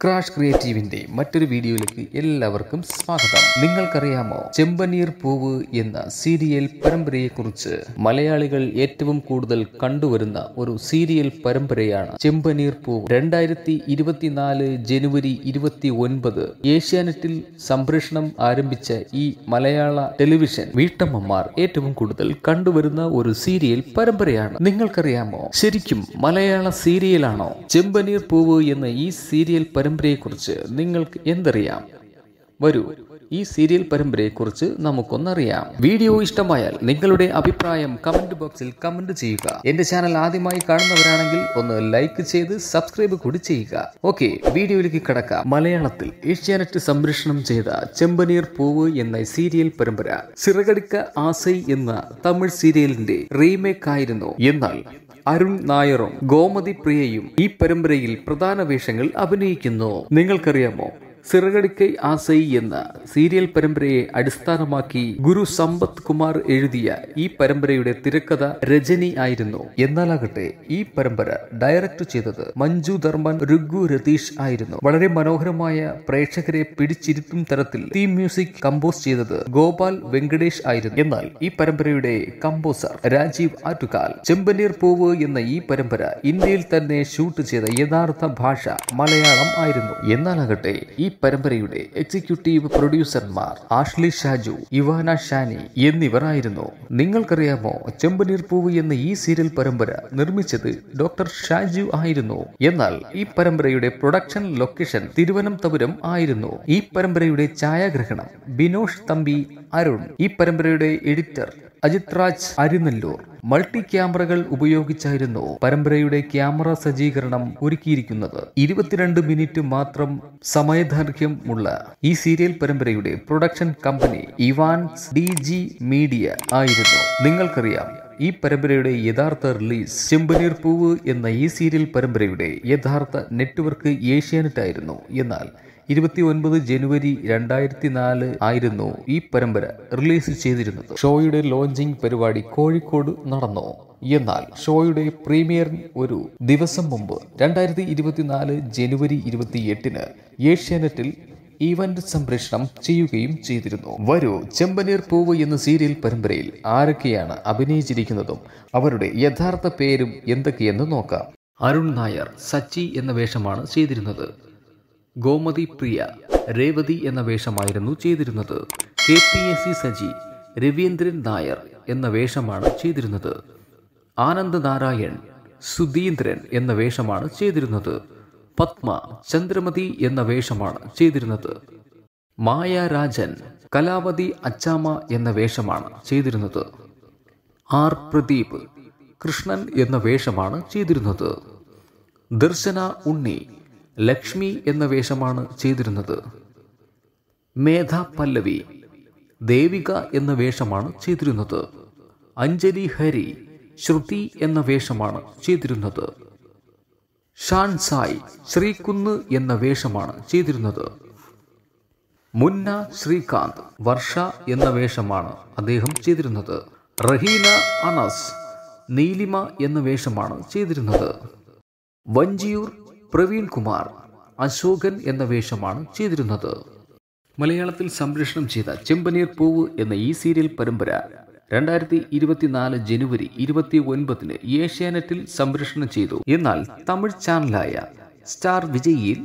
Crash ക്രിയേറ്റീവിന്റെ മറ്റൊരു വീഡിയോയിലേക്ക് എല്ലാവർക്കും സ്വാഗതം. നിങ്ങൾക്കറിയാമോ ചെമ്പനീർ പൂവ് എന്ന സീരിയൽ പരമ്പരയെക്കുറിച്ച്? മലയാളികൾ ഏറ്റവും കൂടുതൽ കണ്ടുവരുന്ന ഒരു സീരിയൽ പരമ്പരയാണ് ചെമ്പനീർ പൂവ്. 2024 ജനുവരി 29 ഏഷ്യാനെറ്റിൽ സംപ്രേഷണം ആരംഭിച്ച ഈ മലയാള ടെലിവിഷൻ വീട്ടമ്മമാർ ഏറ്റവും കൂടുതൽ കണ്ടുവരുന്ന ഒരു സീരിയൽ പരമ്പരയാണ്. നിങ്ങൾക്കറിയാമോ, ശരിക്കും മലയാള സീരിയലാണോ ചെമ്പനീർ പൂവ് എന്ന ഈ സീരിയൽ പരമ്പരയെക്കുറിച്ച് നിങ്ങൾക്ക് എന്തറിയാം? വരൂ, ഈ സീരിയൽ പരമ്പരയെക്കുറിച്ച് നമുക്കൊന്നറിയാം. വീഡിയോ ഇഷ്ടമായാൽ നിങ്ങളുടെ അഭിപ്രായം കമന്റ് ബോക്സിൽ കമന്റ് ചെയ്യുക. എന്റെ ചാനൽ ആദ്യമായി കാണുന്നവരാണെങ്കിൽ ഒന്ന് ലൈക്ക് ചെയ്ത് സബ്സ്ക്രൈബ് കൂടി ചെയ്യുക. ഓക്കെ, വീഡിയോയിലേക്ക് കടക്കാം. മലയാളത്തിൽ ഏഷ്യാനെറ്റ് സംപ്രേഷണം ചെയ്ത ചെമ്പനീർ പൂവ് എന്ന സീരിയൽ പരമ്പര സിറകടിക്ക ആസൈ എന്ന തമിഴ് സീരിയലിന്റെ റീമേക്ക് ആയിരുന്നു. എന്നാൽ അരുൺ നായറും ഗോമതി പ്രിയയും ഈ പരമ്പരയിൽ പ്രധാന വേഷങ്ങൾ അഭിനയിക്കുന്നു. നിങ്ങൾക്കറിയാമോ, സിറകടിക്കൈ ആസൈ എന്ന സീരിയൽ പരമ്പരയെ അടിസ്ഥാനമാക്കി ഗുരു സമ്പത്ത് കുമാർ എഴുതിയ ഈ പരമ്പരയുടെ തിരക്കഥ രജനി ആയിരുന്നു. എന്നാലാകട്ടെ ഈ പരമ്പര ഡയറക്ട് ചെയ്തത് മഞ്ജു ധർമ്മൻ, രുഗു രതീഷ് ആയിരുന്നു. വളരെ മനോഹരമായ പ്രേക്ഷകരെ പിടിച്ചിരുത്തും തരത്തിൽ തീം മ്യൂസിക് കമ്പോസ് ചെയ്തത് ഗോപാൽ വെങ്കടേഷ് ആയിരുന്നു. എന്നാൽ ഈ പരമ്പരയുടെ കമ്പോസർ രാജീവ് ആറ്റുകാൽ. ചെമ്പനീർ പൂവ് എന്ന ഈ പരമ്പര ഇന്ത്യയിൽ തന്നെ ഷൂട്ട് ചെയ്ത യഥാർത്ഥ ഭാഷ മലയാളം ആയിരുന്നു. എന്നാലാകട്ടെ ഈ പരമ്പരയുടെ എക്സിക്യൂട്ടീവ് പ്രൊഡ്യൂസർമാർ ആഷ്ലി ഷാജു, ഇവാന ഷാനി എന്നിവർ ആയിരുന്നു. നിങ്ങൾക്കറിയാമോ, ചെമ്പനീർ പൂവ് എന്ന ഈ സീരിയൽ പരമ്പര നിർമ്മിച്ചത് ഡോക്ടർ ഷാജു ആയിരുന്നു. എന്നാൽ ഈ പരമ്പരയുടെ പ്രൊഡക്ഷൻ ലൊക്കേഷൻ തിരുവനന്തപുരം ആയിരുന്നു. ഈ പരമ്പരയുടെ ഛായാഗ്രഹണം ബിനോഷ് തമ്പി അരുൺ. ഈ പരമ്പരയുടെ എഡിറ്റർ അജിത് രാജ് അരിനല്ലൂർ. മൾട്ടി ക്യാമറകൾ ഉപയോഗിച്ചായിരുന്നു പരമ്പരയുടെ ക്യാമറ സജ്ജീകരണം ഒരുക്കിയിരിക്കുന്നത്. 22 മിനിറ്റ് മാത്രം സമയദൈർഘ്യമുള്ള ഈ സീരിയൽ പരമ്പരയുടെ production company Evans DG media ആയിരുന്നു. നിങ്ങൾക്കറിയാം, ഈ പരമ്പരയുടെ യഥാർത്ഥ റിലീസ് ചെമ്പനീർ പൂവ് എന്ന ഈ സീരിയൽ പരമ്പരയുടെ യഥാർത്ഥ നെറ്റ്വർക്ക് ഏഷ്യാനെറ്റ് ആയിരുന്നു. എന്നാൽ 29 ജനുവരി 2004 ആയിരുന്നു ഈ പരമ്പര റിലീസ് ചെയ്തിരുന്നത്. ഷോയുടെ ലോഞ്ചിങ് പരിപാടി കോഴിക്കോട് നടന്നു. എന്നാൽ ഷോയുടെ പ്രീമിയറിന് ഒരു ദിവസം മുമ്പ് 2024 ജനുവരി 28 ഏഷ്യാനെറ്റിൽ ഈവന്റ് സംപ്രേഷണം ചെയ്യുകയും ചെയ്തിരുന്നു. വരൂ, ചെമ്പനീർ പൂവ് എന്ന സീരിയൽ പരമ്പരയിൽ ആരൊക്കെയാണ് അഭിനയിച്ചിരിക്കുന്നതും അവരുടെ യഥാർത്ഥ പേരും എന്തൊക്കെയെന്ന് നോക്കാം. അരുൺ നായർ സച്ചി എന്ന വേഷമാണ് ചെയ്തിരുന്നത്. ഗോമതി പ്രിയ രേവതി എന്ന വേഷമായിരുന്നു ചെയ്തിരുന്നത്. KPSC സജി രവീന്ദ്രൻ നായർ എന്ന വേഷമാണ് ചെയ്തിരുന്നത്. ആനന്ദ് നാരായൺ സുധീന്ദ്രൻ എന്ന വേഷമാണ് ചെയ്തിരുന്നത്. പത്മ ചന്ദ്രമതി എന്ന വേഷമാണ് ചെയ്തിരുന്നത്. മായ രാജൻ കലാവതി അച്ചാമ്മ എന്ന വേഷമാണ് ചെയ്തിരുന്നത്. R പ്രദീപ് കൃഷ്ണൻ എന്ന വേഷമാണ് ചെയ്തിരുന്നത്. ദർശന ഉണ്ണി ലക്ഷ്മി എന്ന വേഷമാണ് ചെയ്തിരുന്നത്. മേധ പല്ലവി ദേവിക എന്ന വേഷമാണ് ചെയ്തിരുന്നത്. അഞ്ജലി ഹരി ശ്രുതി എന്ന വേഷമാണ് ചെയ്തിരുന്നത്. ഷാൻ സായ് ശ്രീകുന്ന് എന്ന വേഷമാണ് ചെയ്തിരുന്നത്. മുന്ന ശ്രീകാന്ത് വർഷ എന്ന വേഷമാണ് അദ്ദേഹം ചെയ്തിരുന്നത്. റഹീന അനസ് നീലിമ എന്ന വേഷമാണ് ചെയ്തിരുന്നത്. വഞ്ചിയൂർ പ്രവീൺ കുമാർ അശോകൻ എന്ന വേഷമാണ് ചെയ്തിരുന്നത്. മലയാളത്തിൽ സംപ്രേഷണം ചെയ്ത ചെമ്പനീർ പൂവ് എന്ന ഈ സീരിയൽ പരമ്പര 2024 ജനുവരി 29 ഏഷ്യാനെറ്റിൽ സംപ്രേഷണം ചെയ്തു. എന്നാൽ തമിഴ് ചാനലായ സ്റ്റാർ വിജയിൽ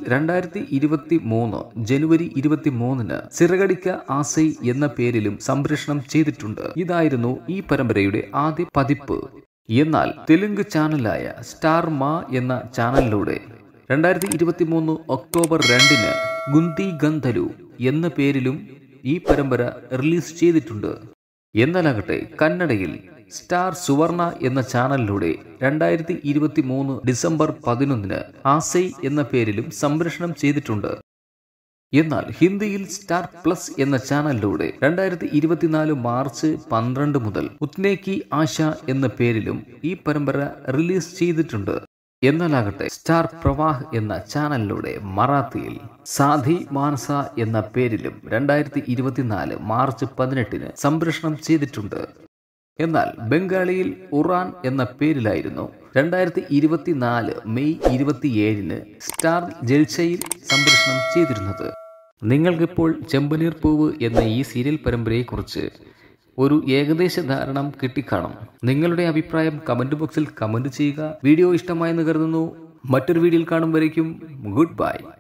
2023 ജനുവരി 23 സിറകടിക്ക ആസൈ എന്ന പേരിലും സംപ്രേഷണം ചെയ്തിട്ടുണ്ട്. ഇതായിരുന്നു ഈ പരമ്പരയുടെ ആദ്യ പതിപ്പ്. എന്നാൽ തെലുങ്ക് ചാനലായ സ്റ്റാർ മാ എന്ന ചാനലിലൂടെ 2023 ഒക്ടോബർ 2 ഗുന്തി ഗന്ധലു എന്ന പേരിലും ഈ പരമ്പര റിലീസ് ചെയ്തിട്ടുണ്ട്. എന്നാലാകട്ടെ കന്നഡയിൽ സ്റ്റാർ സുവർണ എന്ന ചാനലിലൂടെ 2023 ഡിസംബർ 11 ആസൈ എന്ന പേരിലും സംപ്രേഷണം ചെയ്തിട്ടുണ്ട്. എന്നാൽ ഹിന്ദിയിൽ സ്റ്റാർ പ്ലസ് എന്ന ചാനലിലൂടെ 2024 മാർച്ച് 12 മുതൽ ഉത്നെ കി ആശ എന്ന പേരിലും ഈ പരമ്പര റിലീസ് ചെയ്തിട്ടുണ്ട്. എന്നാലാകട്ടെ സ്റ്റാർ പ്രവാഹ് എന്ന ചാനലിലൂടെ മറാത്തിയിൽ സാധി മാനസ എന്ന പേരിലും 2024 മാർച്ച് 18 സംപ്രേഷണം ചെയ്തിട്ടുണ്ട്. എന്നാൽ ബംഗാളിയിൽ ഉറാൻ എന്ന പേരിലായിരുന്നു 2024 മെയ് 27 സ്റ്റാർ ജൽസയിൽ സംപ്രേഷണം ചെയ്തിരുന്നത്. നിങ്ങൾക്കിപ്പോൾ ചെമ്പനീർ പൂവ് എന്ന ഈ സീരിയൽ പരമ്പരയെക്കുറിച്ച് ഒരു ഏകദേശ ധാരണ കിട്ടിക്കാണും. നിങ്ങളുടെ അഭിപ്രായം കമന്റ് ബോക്സിൽ കമന്റ് ചെയ്യുക. വീഡിയോ ഇഷ്ടമായെന്ന് കരുതുന്നു. മറ്റൊരു വീഡിയോയിൽ കാണും വരേക്കും ഗുഡ് ബൈ.